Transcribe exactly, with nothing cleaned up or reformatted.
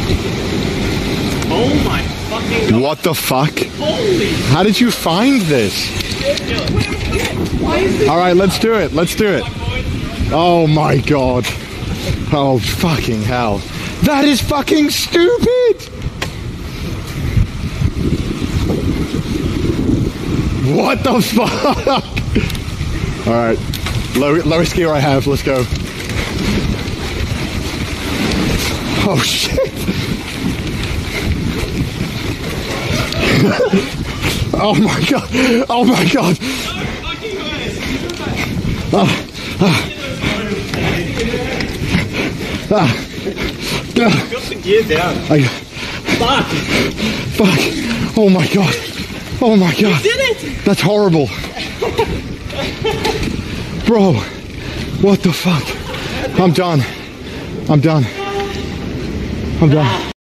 Oh my fucking God. What the fuck? Holy. How did you find this? All right, let's do it. Let's do it. Oh my God. Oh fucking hell. That is fucking stupid. What the fuck? All right, low, lowest gear I have. Let's go. Oh shit. Oh my God. Oh my God. Ah, ah. Ah. Got the gear down. I, Fuck. fuck. Oh my God. Oh my God. You did it. That's horrible. Bro, what the fuck? I'm done. I'm done. I'm done.